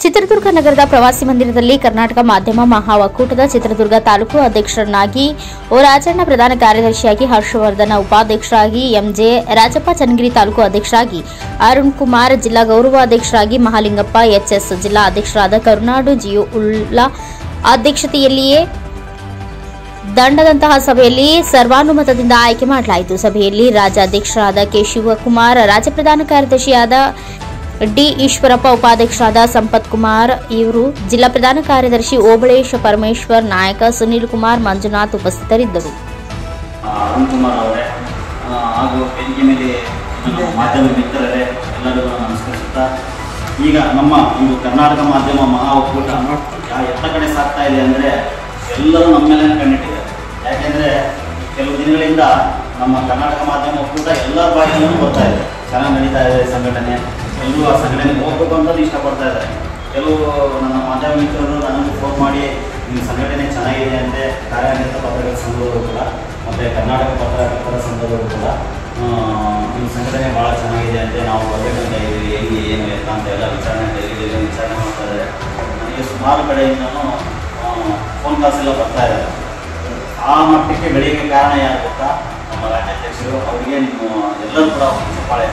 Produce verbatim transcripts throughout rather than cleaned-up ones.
ಚಿತ್ರದುರ್ಗ ನಗರದ ಪ್ರವಾಸಿ ಮಂದಿರದಲ್ಲಿ ಕರ್ನಾಟಕ ಮಾಧ್ಯಮ ಮಹಾ ಒಕ್ಕೂಟದ ಚಿತ್ರದುರ್ಗ ತಾಲೂಕು ಅಧ್ಯಕ್ಷರನ್ನಾಗಿ ಓ ರಾಜಣ್ಣ ಪ್ರಧಾನ ಕಾರ್ಯದರ್ಶಿಯಾಗಿ, ಹರ್ಷವರ್ಧನ ಉಪಾಧ್ಯಕ್ಷರಾಗಿ, ಎಂಜೆ ರಾಜಪ್ಪ ಚನ್ನಗಿರಿ ತಾಲೂಕು ಅಧ್ಯಕ್ಷರಾಗಿ, ಅರುಣ್ ಕುಮಾರ್ ಜಿಲ್ಲಾ ಗೌರವಾಧ್ಯಕ್ಷರಾಗಿ, ಮಹಾಲಿಂಗಪ್ಪ ಎಚ್ಎಸ್ ಜಿಲ್ಲಾ ಅಧ್ಯಕ್ಷರಾದ, ಕರುನಾಡು ಜಿಯೋ ಉಲ್ಲಾ ಅಧ್ಯಕ್ಷತೆಯಲ್ಲಿಯೇ ದಂಡದಂತಹ ಸಭೆಯಲ್ಲಿ ಸರ್ವಾನುಮತದಿಂದ ಆಯ್ಕೆ ಮಾಡಲಾಯಿತು. ಸಭೆಯಲ್ಲಿ ರಾಜ್ಯಾಧ್ಯಕ್ಷರಾದ ಕೆ ಶಿವಕುಮಾರ್, ರಾಜ್ಯ ಪ್ರಧಾನ ಕಾರ್ಯದರ್ಶಿಯಾದ ಡಿ ಈಶ್ವರಪ್ಪ, ಉಪಾಧ್ಯಕ್ಷರಾದ ಸಂಪತ್ ಕುಮಾರ್ ಇವರು, ಜಿಲ್ಲಾ ಪ್ರಧಾನ ಕಾರ್ಯದರ್ಶಿ ಓಬಳೇಶ್ ಪರಮೇಶ್ವರ್ ನಾಯಕ, ಸುನೀಲ್ ಕುಮಾರ್, ಮಂಜುನಾಥ್ ಉಪಸ್ಥಿತರಿದ್ದರು. ಅರುಣ್ ಕುಮಾರ್ ಅವರೇ ಹಾಗೂ ವೇದಿಕೆ ಮೇಲೆ ಮಾಧ್ಯಮ ಮಿತ್ರರೇ ಎಲ್ಲರಿಗೂ ನಮಸ್ಕರಿಸುತ್ತಾ, ಈಗ ನಮ್ಮ ಇದು ಕರ್ನಾಟಕ ಮಾಧ್ಯಮ ಮಹಾ ಒಕ್ಕೂಟ ಎತ್ತ ಕಡೆ ಸಾಗ್ತಾ ಇದೆ ಅಂದರೆ ಎಲ್ಲರೂ ನಮ್ಮ ಮೇಲೆ ಕಂಡಿಟ್ಟಿದ್ದಾರೆ. ಯಾಕೆಂದರೆ ಕೆಲವು ದಿನಗಳಿಂದ ನಮ್ಮ ಕರ್ನಾಟಕ ಮಾಧ್ಯಮ ಒಕ್ಕೂಟ ಎಲ್ಲ ಬಾಗಿಲೂ ಬರ್ತಾ ಇದೆ, ಚೆನ್ನಾಗಿ ನಡೀತಾ ಇದೆ ಸಂಘಟನೆ, ಎಲ್ಲರೂ ಆ ಸಂಘಟನೆಗೆ ಹೋಗ್ಬೇಕು ಅಂತಂದು ಇಷ್ಟಪಡ್ತಾ ಇದ್ದಾರೆ. ಕೆಲವು ನನ್ನ ಮಾಧ್ಯಮ ಮಿತ್ರರು ನನಗೆ ಫೋನ್ ಮಾಡಿ ನಿಮ್ಮ ಸಂಘಟನೆ ಚೆನ್ನಾಗಿದೆ ಅಂತೆ, ಕಾರ್ಯನಿರತ ಪತ್ರಕರ್ತರ ಸಂಘದವರು ಕೂಡ ಮತ್ತು ಕರ್ನಾಟಕ ಪತ್ರಕರ್ತರ ಸಂಘದವರು ಕೂಡ ನಿಮ್ಮ ಸಂಘಟನೆ ಭಾಳ ಚೆನ್ನಾಗಿದೆ ಅಂತೆ, ನಾವು ಬರಬೇಕಂತ ಇದ್ದೀವಿ, ಹೇಗೆ ಏನು ಎತ್ತ ಅಂತ ಎಲ್ಲ ವಿಚಾರಣೆ ಡೈಲಿ ವಿಚಾರಣೆ ಮಾಡ್ತಾ ಇದ್ದಾರೆ. ನನಗೆ ಸುಮಾರು ಕಡೆಯಿಂದನೂ ಫೋನ್ ಕಾಲ್ಸ್ ಎಲ್ಲ ಬರ್ತಾ ಇದ್ದಾರೆ. ಆ ಮಟ್ಟಕ್ಕೆ ಬೆಳೆಯೋಕ್ಕೆ ಕಾರಣ ಯಾರು ಗೊತ್ತಾ? ನಮ್ಮ ರಾಜ್ಯಾಧ್ಯಕ್ಷರು. ಅವರಿಗೆ ನೀವು ಎಲ್ಲರೂ ಕೂಡ ಚಪ್ಪಾಳೆ.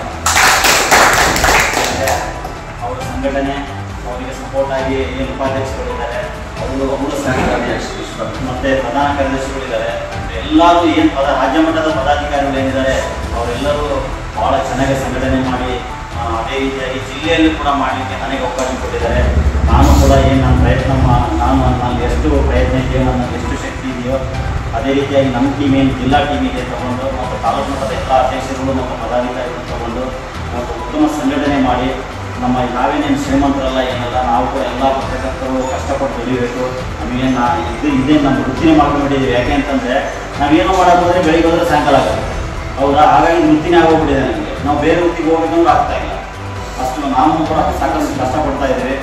ಅವರ ಸಂಘಟನೆ ಅವರಿಗೆ ಸಪೋರ್ಟ್ ಆಗಿ ಏನು ಉಪಾಧ್ಯಕ್ಷಗಳಿದ್ದಾರೆ ಅವರು ಅವರು ಸಂಘಟನೆ ಮತ್ತು ಪ್ರಧಾನ ಕಾರ್ಯದರ್ಶಿಗಳಿದ್ದಾರೆ, ಎಲ್ಲರೂ ಏನು ಪದ ರಾಜ್ಯ ಮಟ್ಟದ ಪದಾಧಿಕಾರಿಗಳು ಏನಿದ್ದಾರೆ ಅವರೆಲ್ಲರೂ ಭಾಳ ಚೆನ್ನಾಗಿ ಸಂಘಟನೆ ಮಾಡಿ ಅದೇ ರೀತಿಯಾಗಿ ಜಿಲ್ಲೆಯಲ್ಲಿ ಕೂಡ ಮಾಡಲಿಕ್ಕೆ ನನಗೆ ಅವಕಾಶ ಕೊಟ್ಟಿದ್ದಾರೆ. ನಾನು ಕೂಡ ಏನು ನನ್ನ ಪ್ರಯತ್ನ ಮಾ ನಾನು ನಾನು ಎಷ್ಟು ಪ್ರಯತ್ನ ಇದೆಯೋ, ನನ್ನಲ್ಲಿ ಎಷ್ಟು ಶಕ್ತಿ ಇದೆಯೋ ಅದೇ ರೀತಿಯಾಗಿ ನಮ್ಮ ಟೀಮ್ ಏನು ಜಿಲ್ಲಾ ಟೀಮ್ ಇದೆ ತಗೊಂಡು ಮತ್ತು ತಾಲೂಕು ಮಟ್ಟದ ಎಲ್ಲ ಅಧ್ಯಕ್ಷರುಗಳು ಮತ್ತು ಪದಾಧಿಕಾರಿಗಳು ತಗೊಂಡು ಮತ್ತು ಉತ್ತಮ ಸಂಘಟನೆ ಮಾಡಿ ನಮ್ಮ ನಾವೇನೇನು ಶ್ರೀಮಂತರಲ್ಲ ಏನಲ್ಲ, ನಾವು ಕೂಡ ಎಲ್ಲ ಪತ್ರಕರ್ತರು ಕಷ್ಟಪಟ್ಟು ಬೆಳಿಬೇಕು. ನಮಗೇನು ನಾ ಇದು ಇದೇ ನಮ್ಮ ವೃತ್ತಿನೇ ಮಾಡ್ಕೊಂಡಿದ್ದೀವಿ. ಯಾಕೆ ಅಂತಂದರೆ ನಾವೇನೋ ಮಾಡೋಕೆ ಹೋದರೆ ಬೆಳಿಗ್ಗೆ ಹೋದರೆ ಸಾಯಂಕಾಲ ಆಗುತ್ತೆ, ಹೌದಾ? ಹಾಗಾಗಿ ವೃತ್ತಿನೇ ಆಗೋಗ್ಬಿಟ್ಟಿದೆ ನಮಗೆ. ನಾವು ಬೇರೆ ವೃತ್ತಿಗೆ ಹೋಗ್ಬೇಕಂದ್ರೆ ಆಗ್ತಾ ಇಲ್ಲ. ಅಷ್ಟು ನಾವು ಕೂಡ ಸಾಕಷ್ಟು ಕಷ್ಟಪಡ್ತಾ ಇದ್ದೇವೆ.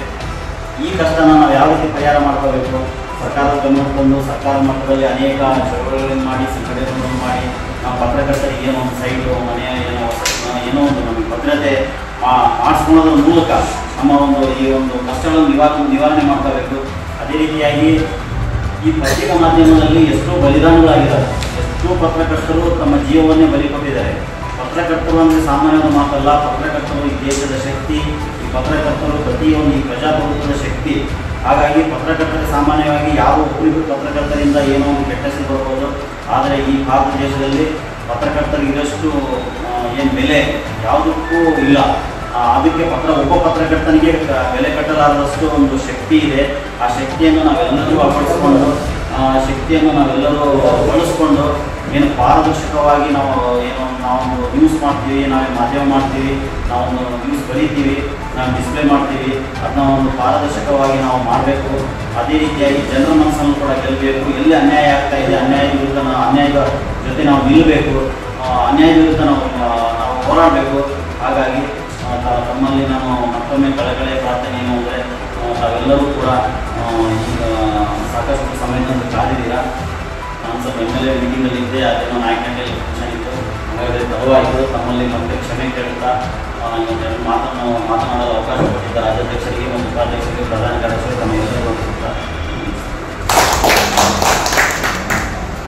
ಈ ಕಷ್ಟನ ನಾವು ಯಾವ ರೀತಿ ಪರಿಹಾರ ಮಾಡ್ಕೋಬೇಕು, ಸರ್ಕಾರದ ಗಮನಕ್ಕೆ ತಂದು ಸರ್ಕಾರ ಮಟ್ಟದಲ್ಲಿ ಅನೇಕ ಚಳವಳಿಗಳನ್ನು ಮಾಡಿ ಸಂಘಟನೆಗಳನ್ನು ಮಾಡಿ ನಾವು ಪತ್ರಕರ್ತರಿಗೆ ಏನೋ ಒಂದು ಸೈಟು ಮನೆ ಏನೋ ಏನೋ ಒಂದು ನಮಗೆ ಭದ್ರತೆ ಮಾಡಿಸ್ಕೊಳ್ಳೋದ್ರ ಮೂಲಕ ನಮ್ಮ ಒಂದು ಈ ಒಂದು ಕಷ್ಟಗಳನ್ನು ನಿವಾರ ನಿವಾರಣೆ ಮಾಡ್ಕೋಬೇಕು. ಅದೇ ರೀತಿಯಾಗಿ ಈ ಪತ್ರಿಕಾ ಮಾಧ್ಯಮದಲ್ಲಿ ಎಷ್ಟೋ ಬಲಿದಾನಗಳಾಗಿದ್ದಾರೆ, ಎಷ್ಟೋ ಪತ್ರಕರ್ತರು ತಮ್ಮ ಜೀವವನ್ನೇ ಬಲಿ ಕೊಟ್ಟಿದ್ದಾರೆ. ಪತ್ರಕರ್ತರು ಅಂದರೆ ಸಾಮಾನ್ಯವಾದ ಮಾತಲ್ಲ, ಪತ್ರಕರ್ತರು ಈ ದೇಶದ ಶಕ್ತಿ, ಈ ಪತ್ರಕರ್ತರು ಪ್ರತಿಯೊಂದು ಈ ಪ್ರಜಾಪ್ರಭುತ್ವದ ಶಕ್ತಿ. ಹಾಗಾಗಿ ಪತ್ರಕರ್ತರು ಸಾಮಾನ್ಯವಾಗಿ ಯಾವ ಒಬ್ಬರಿಗೂ ಪತ್ರಕರ್ತರಿಂದ ಏನೋ ಒಂದು ಕೆಟ್ಟ ಹೆಸರು ಬರ್ಬೋದು, ಆದರೆ ಈ ಭಾರತ ದೇಶದಲ್ಲಿ ಪತ್ರಕರ್ತರಿಗಿರಷ್ಟು ಏನು ಬೆಲೆ ಯಾವುದಕ್ಕೂ ಇಲ್ಲ. ಅದಕ್ಕೆ ಪತ್ರ ಒಬ್ಬ ಪತ್ರಕರ್ತನಿಗೆ ಬೆಲೆ ಕಟ್ಟಲಾರದಷ್ಟು ಒಂದು ಶಕ್ತಿ ಇದೆ. ಆ ಶಕ್ತಿಯನ್ನು ನಾವೆಲ್ಲರೂ ಅಳವಡಿಸ್ಕೊಂಡು ಆ ಶಕ್ತಿಯನ್ನು ನಾವೆಲ್ಲರೂ ಬಳಸ್ಕೊಂಡು ಏನು ಪಾರದರ್ಶಕವಾಗಿ ನಾವು ಏನು ನಾವೊಂದು ನ್ಯೂಸ್ ಮಾಡ್ತೀವಿ, ನಾವೇ ಮಾಧ್ಯಮ ಮಾಡ್ತೀವಿ, ನಾವೊಂದು ನ್ಯೂಸ್ ಬರೀತೀವಿ, ನಾವು ಡಿಸ್ಪ್ಲೇ ಮಾಡ್ತೀವಿ, ಅದನ್ನ ಒಂದು ಪಾರದರ್ಶಕವಾಗಿ ನಾವು ಮಾಡಬೇಕು. ಅದೇ ರೀತಿಯಾಗಿ ಜನರ ಮನಸ್ಸನ್ನು ಕೂಡ ಗೆಲ್ಲಬೇಕು. ಎಲ್ಲಿ ಅನ್ಯಾಯ ಆಗ್ತಾ ಇದೆ, ಅನ್ಯಾಯ ವಿರುದ್ಧ ನಾವು ಅನ್ಯಾಯದ ಜೊತೆ ನಾವು ನಿಲ್ಲಬೇಕು, ಅನ್ಯಾಯ ವಿರುದ್ಧ ನಾವು ನಾವು ಹೋರಾಡಬೇಕು. ಹಾಗಾಗಿ ತಮ್ಮಲ್ಲಿ ನಾನು ಮತ್ತೊಮ್ಮೆ ಕಳಕಳಿಯ ಪ್ರಾರ್ಥನೆ ಏನು ಅಂದರೆ ತಾವೆಲ್ಲರೂ ಕೂಡ ಈಗ ಸಾಕಷ್ಟು ಸಮಯದಿಂದ ಕಾದಿದ್ದೀರಾ. ನಾನು ಸ್ವಲ್ಪ ಎಮ್ ಎಲ್ ಎ ಮೀಟಿಂಗಲ್ಲಿ ಇದ್ದೆ, ಅದೇನೋ ನಾಲ್ಕು ಗಂಟೆಯಲ್ಲಿ ಫಂಕ್ಷನ್ ಇತ್ತು, ಹಾಗಾದರೆ ತಡವಾಯಿತು. ತಮ್ಮಲ್ಲಿ ಮತ್ತೆ ಕ್ಷಮೆ ಕೇಳ್ತಾ ಇವತ್ತು ಮಾತನ್ನು ಮಾತನಾಡಲು ಅವಕಾಶ ಕೊಟ್ಟಿದ್ದ ರಾಜ್ಯಾಧ್ಯಕ್ಷರಿಗೆ ಮತ್ತು ಉಪಾಧ್ಯಕ್ಷರಿಗೆ ಪ್ರಧಾನ ಕಾರ್ಯದರ್ಶಿಗೆ ತಮ್ಮ ಎಲ್ಲರಿಗೂ